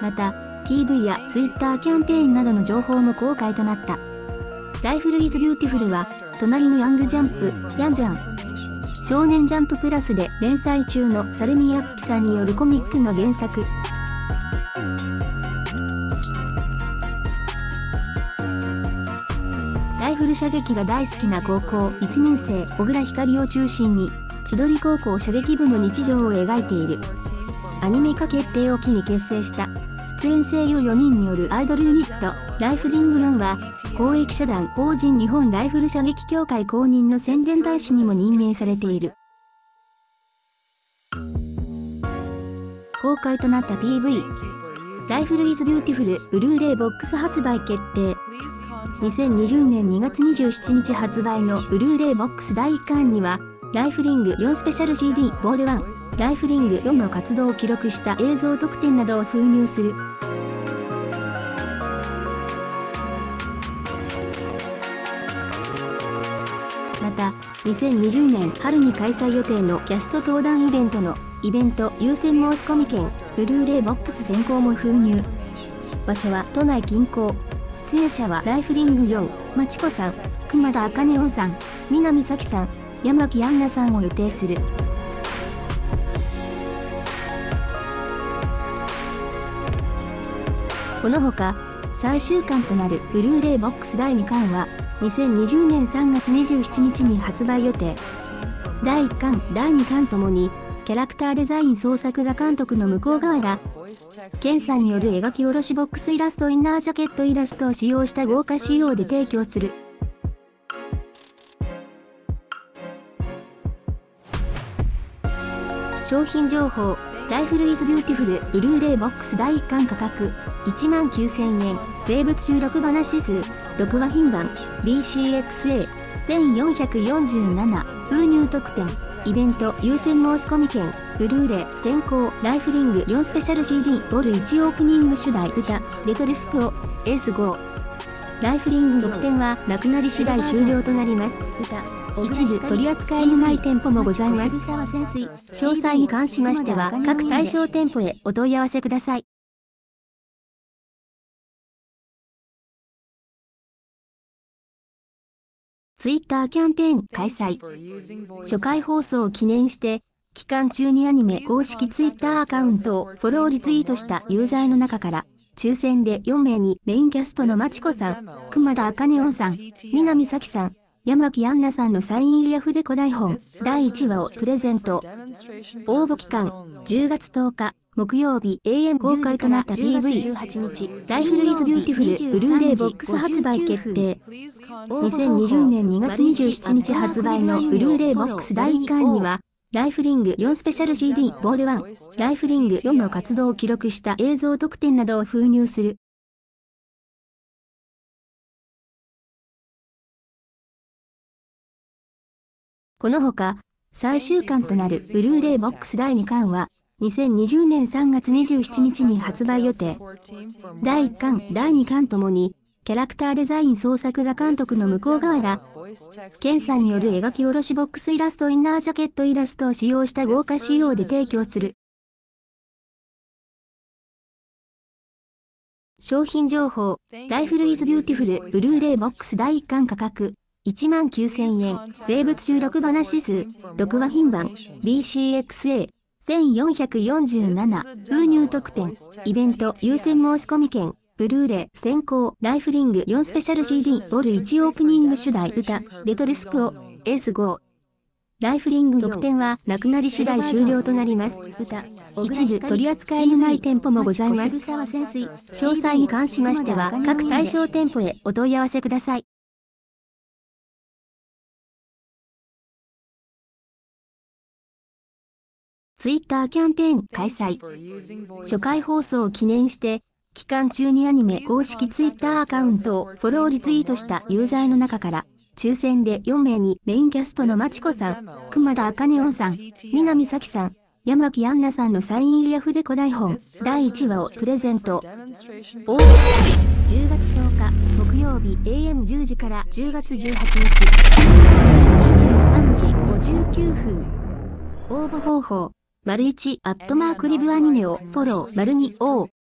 また、PV や Twitter キャンペーンなどの情報も公開となった。ライフルイズビューティフルは、隣のヤングジャンプ、ヤンジャン。少年ジャンププラスで連載中の猿見明さんによるコミックの原作。ライフル射撃が大好きな高校1年生小倉光を中心に、千鳥高校射撃部の日常を描いている。アニメ化決定を機に結成した出演声優4人によるアイドルユニットライフリング4は公益社団法人日本ライフル射撃協会公認の宣伝大使にも任命されている。公開となった PV ライフルイズビューティフルブルーレイボックス発売決定。2020年2月27日発売のブルーレイボックス第1巻にはライフリング4スペシャル CD ボール1、ライフリング4の活動を記録した映像特典などを封入する。また、2020年春に開催予定のキャスト登壇イベントのイベント優先申し込み券、ブルーレイボックス先行も封入。場所は都内近郊。出演者はライフリング4、まちこさん、熊田茜音さん、南咲さん、山木杏奈さんを予定する。このほか、最終巻となるブルーレイボックス第2巻は、2020年3月27日に発売予定。第1巻、第2巻ともに、キャラクターデザイン創作画監督の向川原健さんによる描き下ろしボックスイラストインナージャケットイラストを使用した豪華仕様で提供する。商品情報、ライフルイズビューティフルブルーレイボックス第1巻価格19,000円、税物収録話数、6話品番、BCXA1447、封入特典、イベント優先申し込み券、ブルーレイ先行、ライフリング4スペシャル CD ボル1オープニング主題歌、レトリスクオ、エース5。ライフリング特典はなくなり次第終了となります。一部取り扱いのない店舗もございます。詳細に関しましては各対象店舗へお問い合わせください。Twitter キャンペーン開催。初回放送を記念して、期間中にアニメ公式 Twitter アカウントをフォローリツイートしたユーザーの中から、抽選で4名にメインキャストのまちこさん、熊田茜音さん、南咲さん、山木杏奈さんのサイン入り筆子台本第1話をプレゼント。応募期間10月10日木曜日 AM 公開となった PV ライフルイズビューティフルブルーレイボックス発売決定。2020年2月27日発売のブルーレイボックス第1巻にはライフリング4スペシャル CD ボール1、ライフリング4の活動を記録した映像特典などを封入する。このほか、最終巻となるブルーレイボックス第2巻は、2020年3月27日に発売予定。第1巻、第2巻ともに、キャラクターデザイン創作画監督の向川原健さんによる描き下ろしボックスイラストインナージャケットイラストを使用した豪華仕様で提供する。商品情報、ライフルイズビューティフルブルーレイボックス第1巻価格19,000円、税物収録話数、6話品番、BCXA1447、封入特典、イベント優先申し込み券、ブルーレイ先行、ライフリング4スペシャル CD ボル1オープニング主題歌、レトリスクオ、エース5。ライフリング特典はなくなり次第終了となります。一部取り扱いのない店舗もございます。詳細に関しましては各対象店舗へお問い合わせください。Twitter キャンペーン開催。初回放送を記念して、期間中にアニメ公式 Twitter アカウントをフォローリツイートしたユーザーの中から、抽選で4名にメインキャストのまちこさん、熊田茜音さん、南咲さん、山木杏奈さんのサイン入り筆子台本第1話をプレゼント。応募10月10日木曜日 AM10 時から10月18日23時59分。応募方法、①リブアニメをフォロー、②O